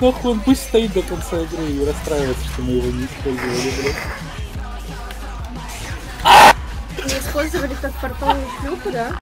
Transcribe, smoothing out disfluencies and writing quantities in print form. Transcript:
нахуй, он пусть стоит до конца игры и расстраивается, что мы его не использовали, блядь. Не использовали как портовую шлюху, да?